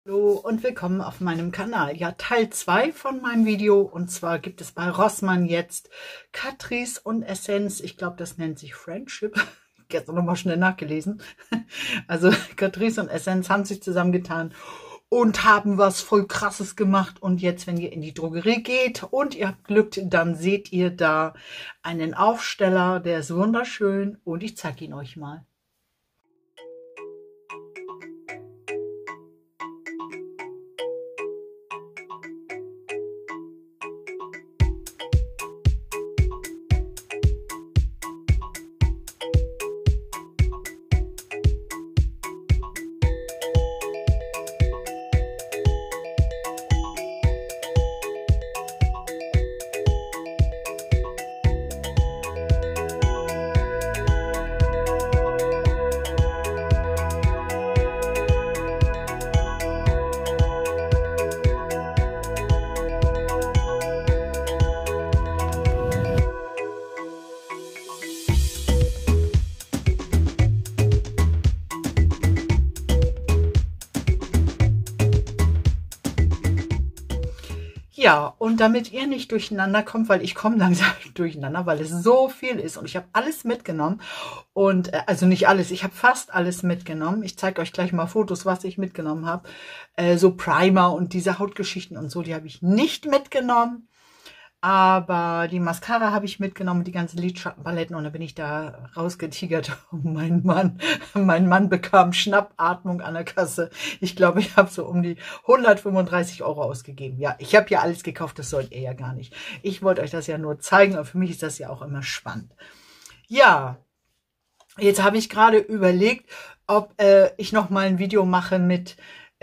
Hallo und willkommen auf meinem Kanal. Ja, Teil 2 von meinem Video, und zwar gibt es bei Rossmann jetzt Catrice und Essence. Ich glaube, das nennt sich Friendship. Gestern nochmal schnell nachgelesen. Also Catrice und Essence haben sich zusammengetan und haben was voll Krasses gemacht. Und jetzt, wenn ihr in die Drogerie geht und ihr habt Glück, dann seht ihr da einen Aufsteller, der ist wunderschön und ich zeige ihn euch mal. Ja, und damit ihr nicht durcheinander kommt, weil ich komme langsam durcheinander, weil es so viel ist und ich habe alles mitgenommen und also nicht alles, ich habe fast alles mitgenommen. Ich zeige euch gleich mal Fotos, was ich mitgenommen habe. So Primer und diese Hautgeschichten und so, die habe ich nicht mitgenommen. Aber die Mascara habe ich mitgenommen, die ganzen Lidschattenpaletten, und dann bin ich da rausgetigert. Mein Mann bekam Schnappatmung an der Kasse. Ich glaube, ich habe so um die 135 € ausgegeben. Ja, ich habe ja alles gekauft, das sollt ihr ja gar nicht. Ich wollte euch das ja nur zeigen, und für mich ist das ja auch immer spannend. Ja, jetzt habe ich gerade überlegt, ob ich noch mal ein Video mache mit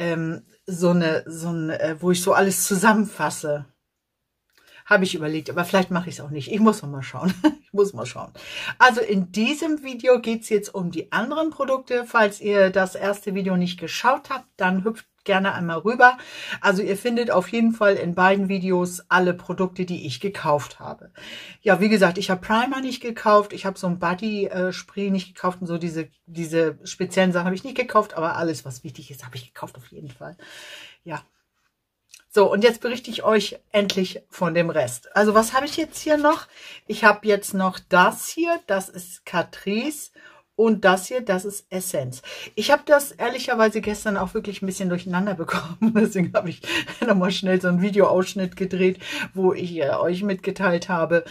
wo ich so alles zusammenfasse. Habe ich überlegt, aber vielleicht mache ich es auch nicht. Ich muss noch mal schauen. Ich muss mal schauen. Also in diesem Video geht es jetzt um die anderen Produkte. Falls ihr das erste Video nicht geschaut habt, dann hüpft gerne einmal rüber. Also ihr findet auf jeden Fall in beiden Videos alle Produkte, die ich gekauft habe. Ja, wie gesagt, ich habe Primer nicht gekauft. Ich habe so ein Body Spray nicht gekauft und so diese speziellen Sachen habe ich nicht gekauft. Aber alles, was wichtig ist, habe ich gekauft auf jeden Fall. Ja. So, und jetzt berichte ich euch endlich von dem Rest. Also was habe ich jetzt hier noch? Ich habe jetzt noch das hier, das ist Catrice, und das hier, das ist Essence. Ich habe das ehrlicherweise gestern auch wirklich ein bisschen durcheinander bekommen. Deswegen habe ich nochmal schnell so einen Videoausschnitt gedreht, wo ich euch mitgeteilt habe,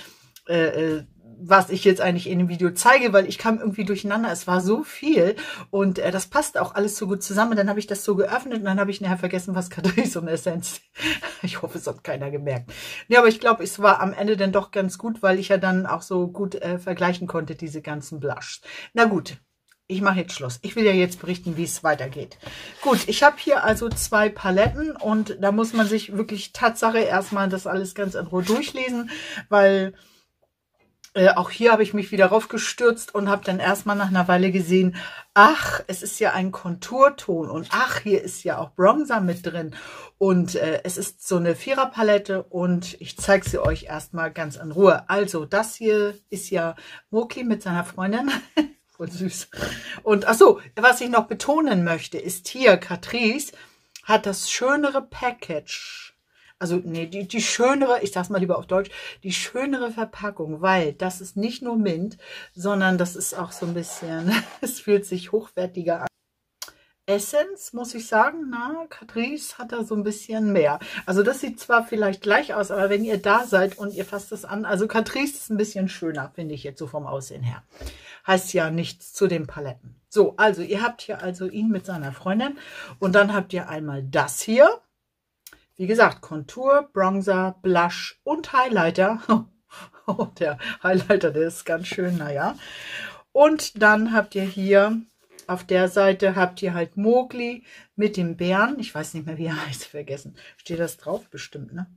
was ich jetzt eigentlich in dem Video zeige, weil ich kam irgendwie durcheinander. Es war so viel und das passt auch alles so gut zusammen. Dann habe ich das so geöffnet und dann habe ich nachher vergessen, was Catrice und Essence. Ich hoffe, es hat keiner gemerkt. Ja, aber ich glaube, es war am Ende dann doch ganz gut, weil ich ja dann auch so gut vergleichen konnte, diese ganzen Blushs. Na gut, ich mache jetzt Schluss. Ich will ja jetzt berichten, wie es weitergeht. Gut, ich habe hier also 2 Paletten und da muss man sich wirklich Tatsache erstmal das alles ganz in Ruhe durchlesen, weil auch hier habe ich mich wieder raufgestürzt und habe dann erstmal nach einer Weile gesehen, ach, es ist ja ein Konturton und ach, hier ist ja auch Bronzer mit drin und es ist so eine 4er-Palette und ich zeige sie euch erstmal ganz in Ruhe. Also das hier ist ja Mokli mit seiner Freundin. Voll süß. Und ach so, was ich noch betonen möchte, ist hier, Catrice hat das schönere Package. Also, nee, die schönere, ich sag's mal lieber auf Deutsch, die schönere Verpackung, weil das ist nicht nur Mint, sondern das ist auch so ein bisschen, es fühlt sich hochwertiger an. Essence, muss ich sagen, na, Catrice hat da so ein bisschen mehr. Also das sieht zwar vielleicht gleich aus, aber wenn ihr da seid und ihr fasst es an, also Catrice ist ein bisschen schöner, finde ich jetzt so vom Aussehen her. Heißt ja nichts zu den Paletten. So, also ihr habt hier also ihn mit seiner Freundin und dann habt ihr einmal das hier. Wie gesagt, Kontur, Bronzer, Blush und Highlighter. Oh, der Highlighter, der ist ganz schön, naja. Und dann habt ihr hier, auf der Seite habt ihr halt Mokli mit dem Bären. Ich weiß nicht mehr, wie er heißt, vergessen. Steht das drauf? Bestimmt, ne?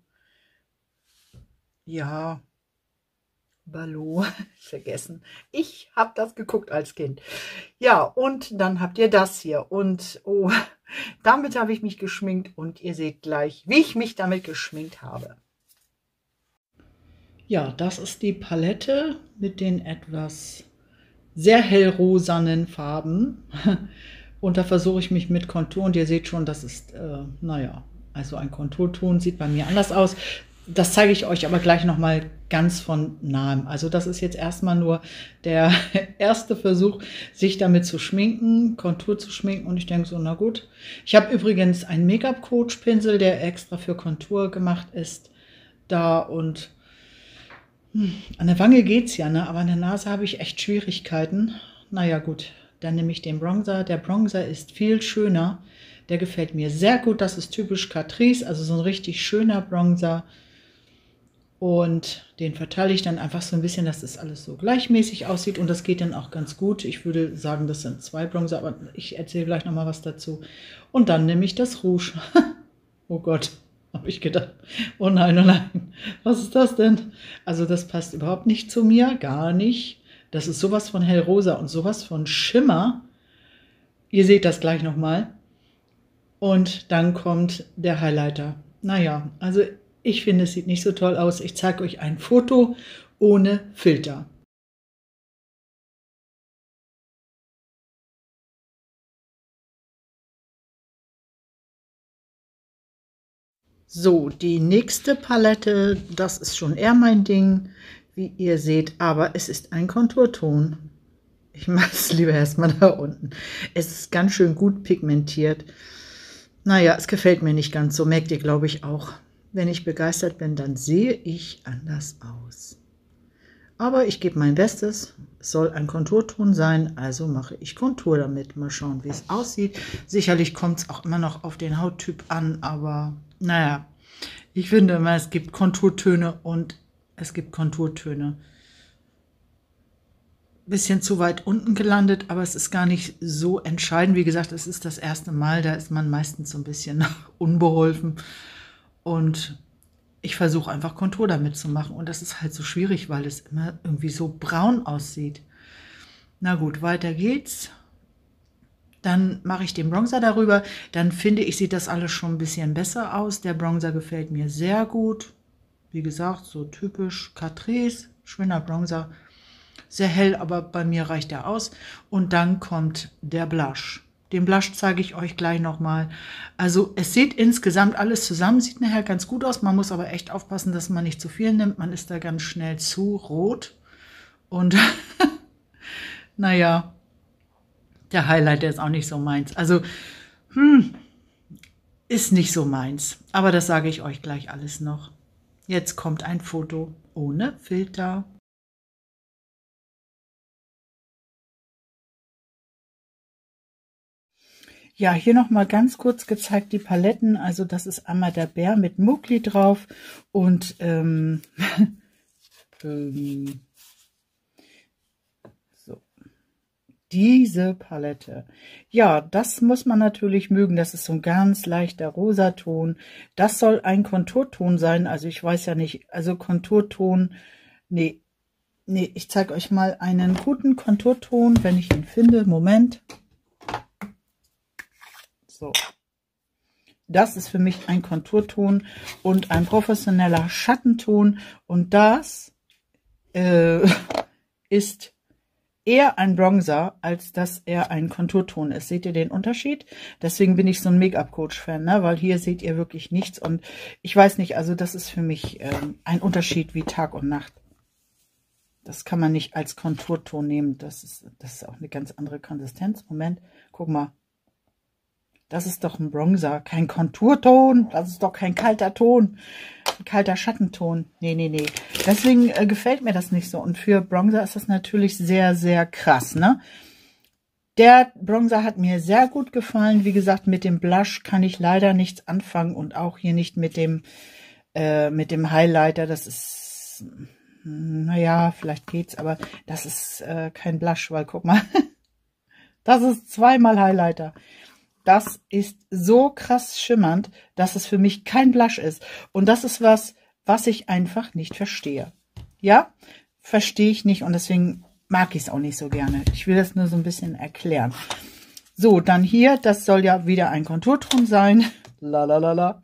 Ja, Baloo, vergessen. Ich habe das geguckt als Kind. Ja, und dann habt ihr das hier. Und, oh, damit habe ich mich geschminkt und ihr seht gleich, wie ich mich damit geschminkt habe. Ja, das ist die Palette mit den etwas sehr hellrosanen Farben. Und da versuche ich mich mit Kontur. Und ihr seht schon, das ist, naja, also ein Konturton sieht bei mir anders aus. Das zeige ich euch aber gleich nochmal ganz von nahem. Also das ist jetzt erstmal nur der erste Versuch, sich damit zu schminken, Kontur zu schminken. Und ich denke so, na gut. Ich habe übrigens einen Make-up-Coach-Pinsel, der extra für Kontur gemacht ist. Da und an der Wange geht's ja, ne? Aber an der Nase habe ich echt Schwierigkeiten. Naja gut, dann nehme ich den Bronzer. Der Bronzer ist viel schöner. Der gefällt mir sehr gut. Das ist typisch Catrice, also so ein richtig schöner Bronzer. Und den verteile ich dann einfach so ein bisschen, dass das alles so gleichmäßig aussieht. Und das geht dann auch ganz gut. Ich würde sagen, das sind 2 Bronzer, aber ich erzähle gleich nochmal was dazu. Und dann nehme ich das Rouge. Oh Gott, habe ich gedacht. Oh nein, was ist das denn? Also das passt überhaupt nicht zu mir, gar nicht. Das ist sowas von hellrosa und sowas von Schimmer. Ihr seht das gleich nochmal. Und dann kommt der Highlighter. Naja, also ich finde, es sieht nicht so toll aus. Ich zeige euch ein Foto ohne Filter. So, die nächste Palette, das ist schon eher mein Ding, wie ihr seht, aber es ist ein Konturton. Ich mache es lieber erstmal da unten. Es ist ganz schön gut pigmentiert. Naja, es gefällt mir nicht ganz so, merkt ihr, glaube ich, auch. Wenn ich begeistert bin, dann sehe ich anders aus. Aber ich gebe mein Bestes. Es soll ein Konturton sein, also mache ich Kontur damit. Mal schauen, wie es aussieht. Sicherlich kommt es auch immer noch auf den Hauttyp an, aber naja, ich finde immer, es gibt Konturtöne und es gibt Konturtöne. Bisschen zu weit unten gelandet, aber es ist gar nicht so entscheidend. Wie gesagt, es ist das erste Mal, da ist man meistens so ein bisschen unbeholfen. Und ich versuche einfach Kontur damit zu machen. Und das ist halt so schwierig, weil es immer irgendwie so braun aussieht. Na gut, weiter geht's. Dann mache ich den Bronzer darüber. Dann finde ich, sieht das alles schon ein bisschen besser aus. Der Bronzer gefällt mir sehr gut. Wie gesagt, so typisch Catrice. Schöner Bronzer. Sehr hell, aber bei mir reicht er aus. Und dann kommt der Blush. Den Blush zeige ich euch gleich nochmal. Also es sieht insgesamt alles zusammen, sieht nachher ganz gut aus. Man muss aber echt aufpassen, dass man nicht zu viel nimmt. Man ist da ganz schnell zu rot. Und naja, der Highlighter ist auch nicht so meins. Also, ist nicht so meins. Aber das sage ich euch gleich alles noch. Jetzt kommt ein Foto ohne Filter. Ja, hier noch mal ganz kurz gezeigt die Paletten. Also das ist einmal der Bär mit Mugli drauf und so diese Palette. Ja, das muss man natürlich mögen. Das ist so ein ganz leichter Rosaton. Das soll ein Konturton sein. Also ich weiß ja nicht, also Konturton, nee, ich zeige euch mal einen guten Konturton, wenn ich ihn finde. Moment. So. Das ist für mich ein Konturton und ein professioneller Schattenton. Und das ist eher ein Bronzer, als dass er ein Konturton ist. Seht ihr den Unterschied? Deswegen bin ich so ein Make-up-Coach-Fan, ne? Weil hier seht ihr wirklich nichts. Und ich weiß nicht, also das ist für mich ein Unterschied wie Tag und Nacht. Das kann man nicht als Konturton nehmen. Das ist auch eine ganz andere Konsistenz. Moment, guck mal. Das ist doch ein Bronzer, kein Konturton. Das ist doch kein kalter Ton. Ein kalter Schattenton. Nee. Deswegen gefällt mir das nicht so. Und für Bronzer ist das natürlich sehr, sehr krass, ne? Der Bronzer hat mir sehr gut gefallen. Wie gesagt, mit dem Blush kann ich leider nichts anfangen. Und auch hier nicht mit dem Highlighter. Das ist, naja, vielleicht geht's. Aber das ist kein Blush, weil guck mal. Das ist zweimal Highlighter. Das ist so krass schimmernd, dass es für mich kein Blush ist. Und das ist was ich einfach nicht verstehe. Ja, verstehe ich nicht und deswegen mag ich es auch nicht so gerne. Ich will das nur so ein bisschen erklären. So, dann hier, das soll ja wieder ein Konturton sein. Lalalala.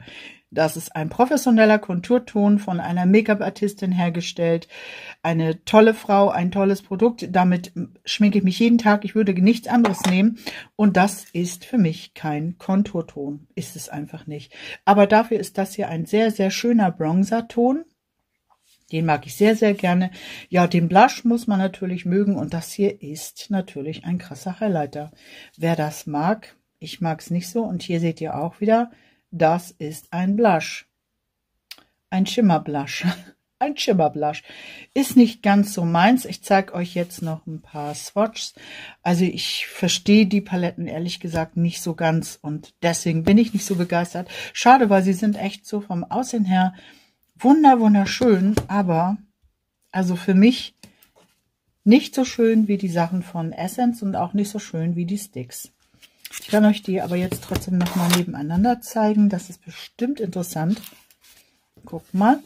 Das ist ein professioneller Konturton von einer Make-up-Artistin hergestellt. Eine tolle Frau, ein tolles Produkt. Damit schminke ich mich jeden Tag. Ich würde nichts anderes nehmen. Und das ist für mich kein Konturton. Ist es einfach nicht. Aber dafür ist das hier ein sehr, sehr schöner Bronzer-Ton. Den mag ich sehr, sehr gerne. Ja, den Blush muss man natürlich mögen. Und das hier ist natürlich ein krasser Highlighter. Wer das mag, ich mag es nicht so. Und hier seht ihr auch wieder, das ist ein Blush. Ein Schimmerblush. Ein Schimmerblush. Ist nicht ganz so meins. Ich zeige euch jetzt noch ein paar Swatches. Also ich verstehe die Paletten ehrlich gesagt nicht so ganz. Und deswegen bin ich nicht so begeistert. Schade, weil sie sind echt so vom Aussehen her wunderschön. Aber also für mich nicht so schön wie die Sachen von Essence und auch nicht so schön wie die Sticks. Ich kann euch die aber jetzt trotzdem noch mal nebeneinander zeigen. Das ist bestimmt interessant. Guckt mal.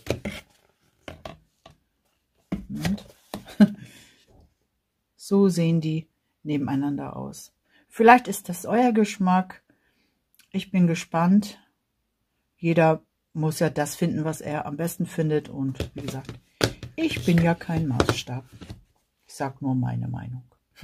Moment. So sehen die nebeneinander aus. Vielleicht ist das euer Geschmack. Ich bin gespannt. Jeder muss ja das finden, was er am besten findet. Und wie gesagt, ich bin ja kein Maßstab. Ich sage nur meine Meinung.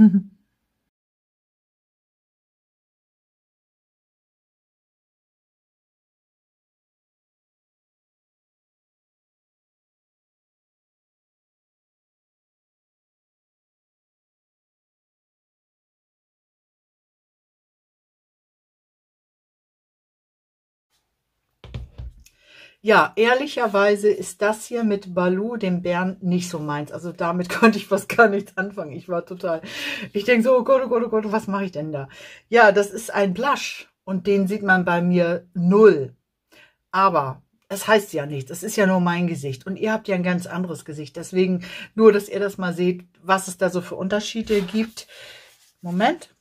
Ja, ehrlicherweise ist das hier mit Baloo, dem Bären, nicht so meins. Also damit konnte ich fast gar nichts anfangen. Ich denke so, oh Gott, was mache ich denn da? Ja, das ist ein Blush und den sieht man bei mir null. Aber es heißt ja nichts, es ist ja nur mein Gesicht und ihr habt ja ein ganz anderes Gesicht. Deswegen nur, dass ihr das mal seht, was es da so für Unterschiede gibt. Moment.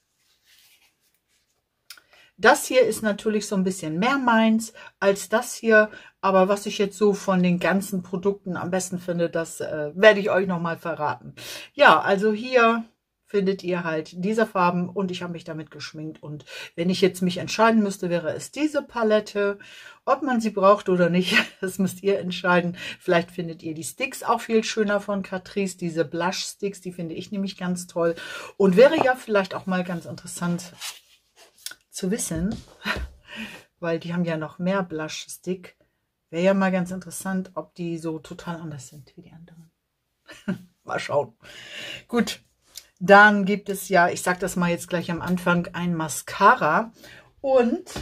Das hier ist natürlich so ein bisschen mehr meins als das hier. Aber was ich jetzt so von den ganzen Produkten am besten finde, das werde ich euch nochmal verraten. Ja, also hier findet ihr halt diese Farben und ich habe mich damit geschminkt. Und wenn ich jetzt mich entscheiden müsste, wäre es diese Palette. Ob man sie braucht oder nicht, das müsst ihr entscheiden. Vielleicht findet ihr die Sticks auch viel schöner von Catrice. Diese Blush Sticks, die finde ich nämlich ganz toll. Und wäre ja vielleicht auch mal ganz interessant zu wissen, weil die haben ja noch mehr Blush Stick. Wäre ja mal ganz interessant, ob die so total anders sind wie die anderen. Mal schauen. Gut, dann gibt es ja, ich sage das mal jetzt gleich am Anfang, ein Mascara. Und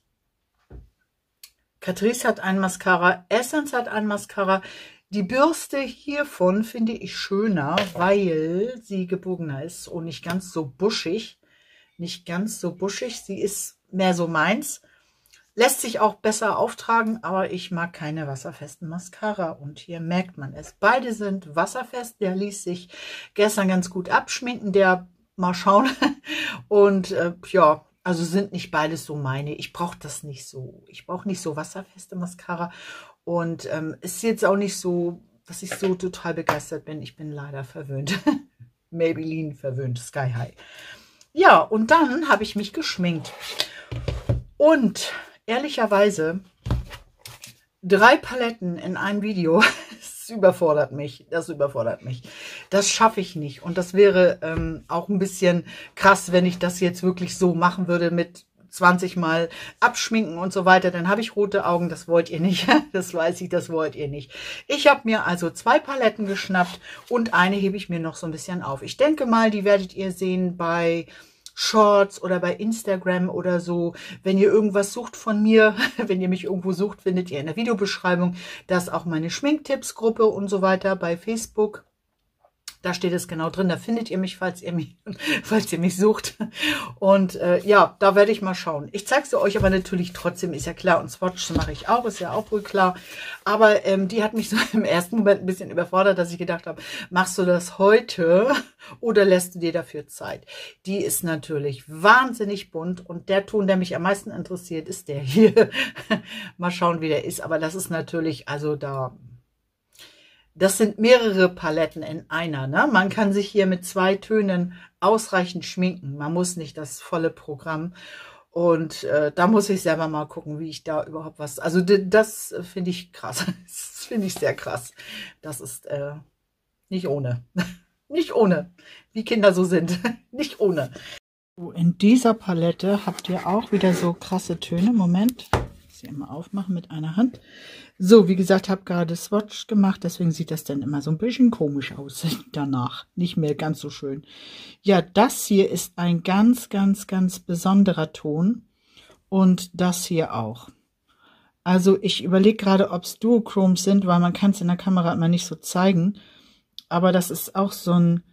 Catrice hat ein Mascara, Essence hat ein Mascara. Die Bürste hiervon finde ich schöner, weil sie gebogener ist und nicht ganz so buschig. Nicht ganz so buschig, sie ist mehr so meins. Lässt sich auch besser auftragen, aber ich mag keine wasserfesten Mascara. Und hier merkt man es. Beide sind wasserfest. Der ließ sich gestern ganz gut abschminken. Der, mal schauen. Und ja, also sind nicht beides so meine. Ich brauche das nicht so. Ich brauche nicht so wasserfeste Mascara. Und ist jetzt auch nicht so, dass ich so total begeistert bin. Ich bin leider verwöhnt. Maybelline verwöhnt, Sky High. Ja, und dann habe ich mich geschminkt. Und ehrlicherweise 3 Paletten in einem Video, das überfordert mich. Das schaffe ich nicht. Und das wäre auch ein bisschen krass, wenn ich das jetzt wirklich so machen würde mit 20 Mal abschminken und so weiter. Dann habe ich rote Augen, das wollt ihr nicht. Das weiß ich, das wollt ihr nicht. Ich habe mir also 2 Paletten geschnappt und eine hebe ich mir noch so ein bisschen auf. Ich denke mal, die werdet ihr sehen bei Shorts oder bei Instagram oder so. Wenn ihr irgendwas sucht von mir, wenn ihr mich irgendwo sucht, findet ihr in der Videobeschreibung, das auch meine Schminktipps-Gruppe und so weiter bei Facebook. Da steht es genau drin, da findet ihr mich, falls ihr mich sucht. Und ja, da werde ich mal schauen. Ich zeige sie euch aber natürlich trotzdem, ist ja klar. Und Swatches mache ich auch, ist ja auch wohl klar. Aber die hat mich so im ersten Moment ein bisschen überfordert, dass ich gedacht habe, machst du das heute oder lässt du dir dafür Zeit? Die ist natürlich wahnsinnig bunt und der Ton, der mich am meisten interessiert, ist der hier. Mal schauen, wie der ist. Aber das ist natürlich, also da... Das sind mehrere Paletten in einer. Ne? Man kann sich hier mit 2 Tönen ausreichend schminken. Man muss nicht das volle Programm. Und da muss ich selber mal gucken, wie ich da überhaupt was... Also das finde ich krass. Das finde ich sehr krass. Das ist nicht ohne. Nicht ohne. Wie Kinder so sind. Nicht ohne. In dieser Palette habt ihr auch wieder so krasse Töne. Moment. Ich sie immer aufmachen mit einer Hand. So, wie gesagt, habe gerade Swatch gemacht, deswegen sieht das dann immer so ein bisschen komisch aus danach. Nicht mehr ganz so schön. Ja, das hier ist ein ganz, ganz, ganz besonderer Ton und das hier auch. Also ich überlege gerade, ob es Duochromes sind, weil man kann es in der Kamera immer nicht so zeigen. Aber das ist auch so ein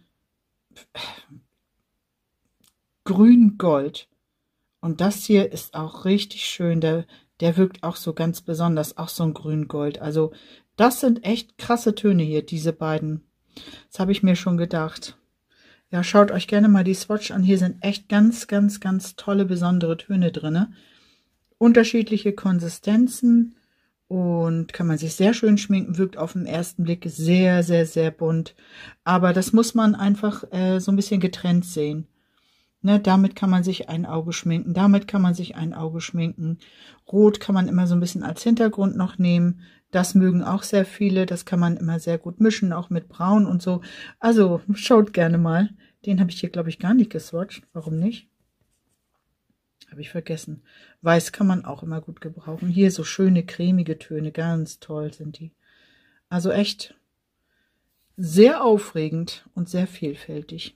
Grün-Gold. Und das hier ist auch richtig schön. Der wirkt auch so ganz besonders, auch so ein Grün-Gold. Also das sind echt krasse Töne hier, diese beiden. Das habe ich mir schon gedacht. Ja, schaut euch gerne mal die Swatch an. Hier sind echt ganz, ganz, ganz tolle, besondere Töne drin. Unterschiedliche Konsistenzen und kann man sich sehr schön schminken. Wirkt auf den ersten Blick sehr, sehr, sehr bunt. Aber das muss man einfach so ein bisschen getrennt sehen. Ne, damit kann man sich ein Auge schminken, damit kann man sich ein Auge schminken. Rot kann man immer so ein bisschen als Hintergrund noch nehmen. Das mögen auch sehr viele, das kann man immer sehr gut mischen, auch mit Braun und so. Also schaut gerne mal. Den habe ich hier, glaube ich, gar nicht geswatcht. Warum nicht? Habe ich vergessen. Weiß kann man auch immer gut gebrauchen. Hier so schöne cremige Töne, ganz toll sind die. Also echt sehr aufregend und sehr vielfältig.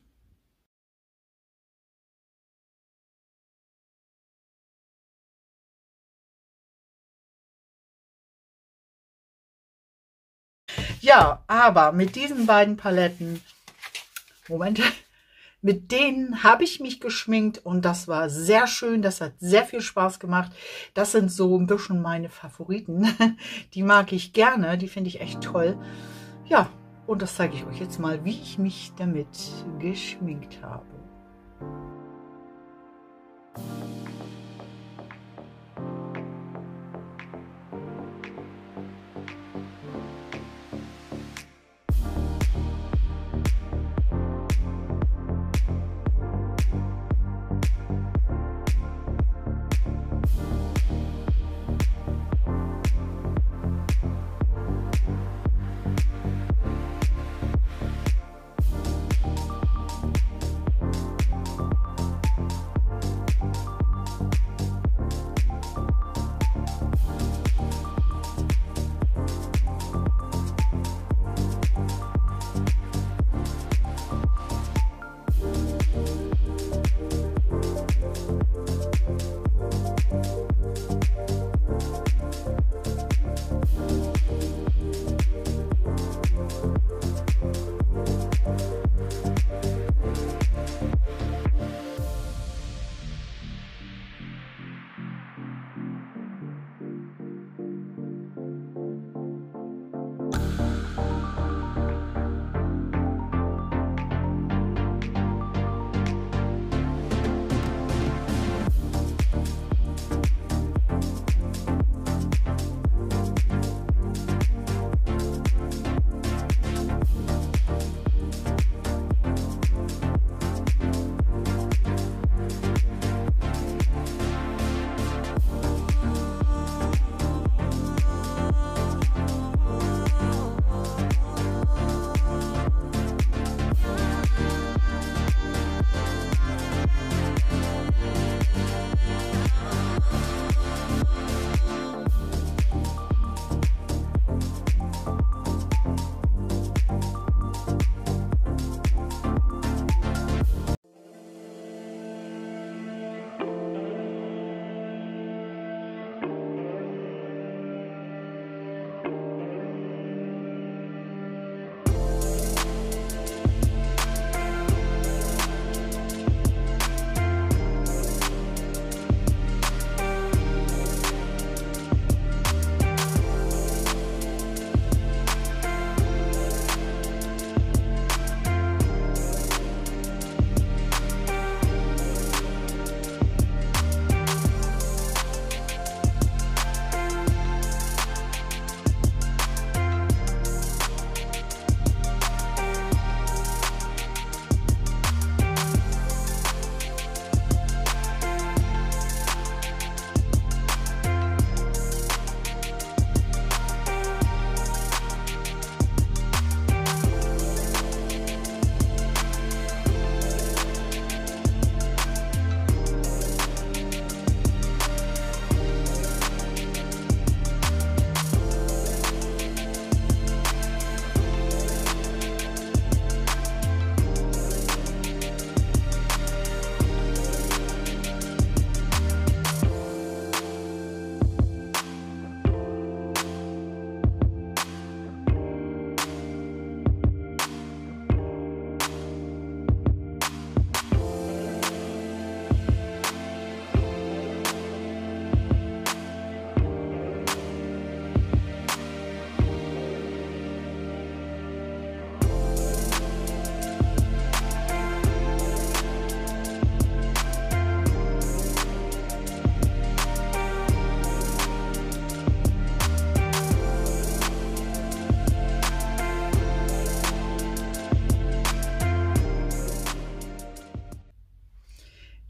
Ja, aber mit diesen beiden Paletten, Moment, mit denen habe ich mich geschminkt und das war sehr schön, das hat sehr viel Spaß gemacht. Das sind so ein bisschen meine Favoriten, die mag ich gerne, die finde ich echt toll. Ja, und das zeige ich euch jetzt mal, wie ich mich damit geschminkt habe.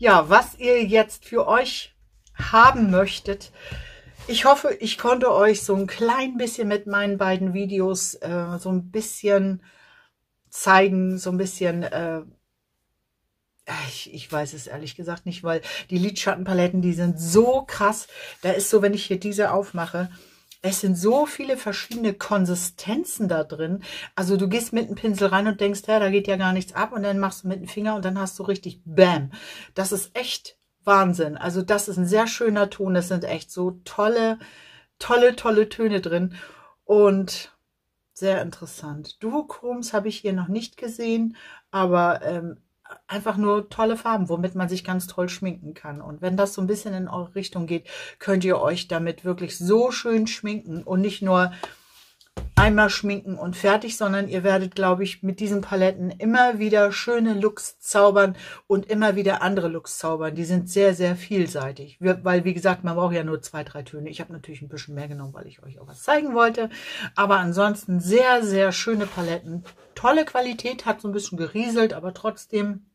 ja, was ihr jetzt für euch haben möchtet. Ich hoffe, ich konnte euch so ein klein bisschen mit meinen beiden Videos so ein bisschen zeigen, so ein bisschen, ich weiß es ehrlich gesagt nicht, weil die Lidschattenpaletten, die sind so krass. Da ist so, wenn ich hier diese aufmache, es sind so viele verschiedene Konsistenzen da drin. Also du gehst mit dem Pinsel rein und denkst, ja, da geht ja gar nichts ab. Und dann machst du mit dem Finger und dann hast du richtig Bam. Das ist echt Wahnsinn. Also das ist ein sehr schöner Ton. Das sind echt so tolle Töne drin. Und sehr interessant. Duochroms habe ich hier noch nicht gesehen, aber einfach nur tolle Farben, womit man sich ganz toll schminken kann. Und wenn das so ein bisschen in eure Richtung geht, könnt ihr euch damit wirklich so schön schminken und nicht nur einmal schminken und fertig, sondern ihr werdet, glaube ich, mit diesen Paletten immer wieder schöne Looks zaubern und immer wieder andere Looks zaubern. Die sind sehr, sehr vielseitig, weil, wie gesagt, man braucht ja nur 2, 3 Töne. Ich habe natürlich ein bisschen mehr genommen, weil ich euch auch was zeigen wollte, aber ansonsten sehr, sehr schöne Paletten. Tolle Qualität, hat so ein bisschen gerieselt, aber trotzdem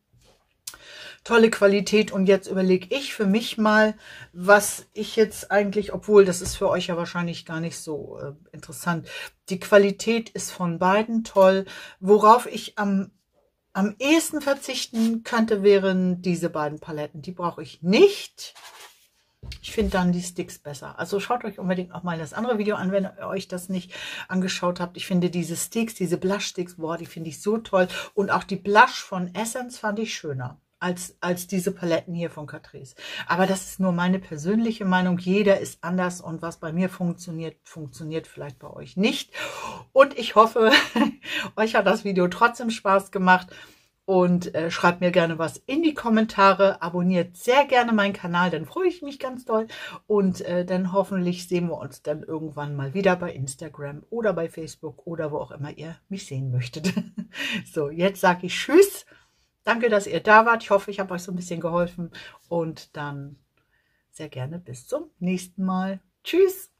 tolle Qualität. Und jetzt überlege ich für mich mal, was ich jetzt eigentlich, obwohl das ist für euch ja wahrscheinlich gar nicht so interessant. Die Qualität ist von beiden toll. Worauf ich am ehesten verzichten könnte, wären diese beiden Paletten. Die brauche ich nicht. Ich finde dann die Sticks besser. Also schaut euch unbedingt auch mal das andere Video an, wenn ihr euch das nicht angeschaut habt. Ich finde diese Sticks, diese Blush Sticks, boah, die finde ich so toll. Und auch die Blush von Essence fand ich schöner als diese Paletten hier von Catrice. Aber das ist nur meine persönliche Meinung. Jeder ist anders und was bei mir funktioniert, funktioniert vielleicht bei euch nicht. Und ich hoffe, euch hat das Video trotzdem Spaß gemacht. Und schreibt mir gerne was in die Kommentare. Abonniert sehr gerne meinen Kanal, dann freue ich mich ganz doll. Und dann hoffentlich sehen wir uns dann irgendwann mal wieder bei Instagram oder bei Facebook oder wo auch immer ihr mich sehen möchtet. So, jetzt sage ich Tschüss. Danke, dass ihr da wart. Ich hoffe, ich habe euch so ein bisschen geholfen. Und dann sehr gerne bis zum nächsten Mal. Tschüss.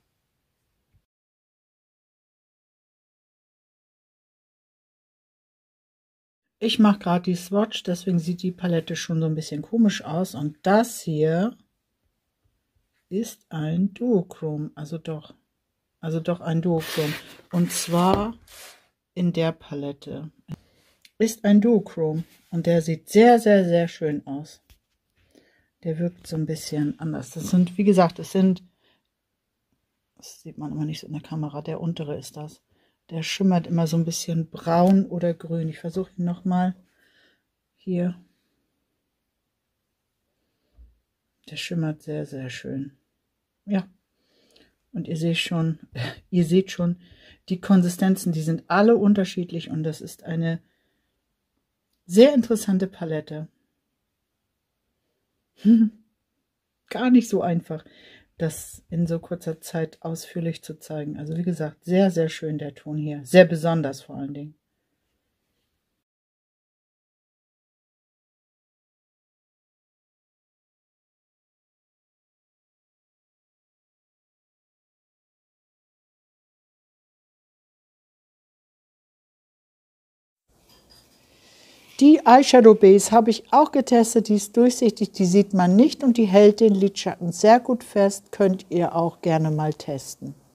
Ich mache gerade die Swatch, deswegen sieht die Palette schon so ein bisschen komisch aus. Und das hier ist ein Duochrom, also doch ein Duochrom. Und zwar in der Palette. Ist ein Duochrom und der sieht sehr, sehr, sehr schön aus. Der wirkt so ein bisschen anders. Das sind, wie gesagt, das sieht man immer nicht so in der Kamera, der untere ist das. Der schimmert immer so ein bisschen braun oder grün. Ich versuche ihn nochmal hier. Der schimmert sehr, sehr schön. Ja. Und ihr seht schon, die Konsistenzen, die sind alle unterschiedlich und das ist eine sehr interessante Palette. Gar nicht so einfach, das in so kurzer Zeit ausführlich zu zeigen. Also wie gesagt, sehr, sehr schön der Ton hier. Sehr besonders vor allen Dingen. Die Eyeshadow Base habe ich auch getestet, die ist durchsichtig, die sieht man nicht und die hält den Lidschatten sehr gut fest, könnt ihr auch gerne mal testen.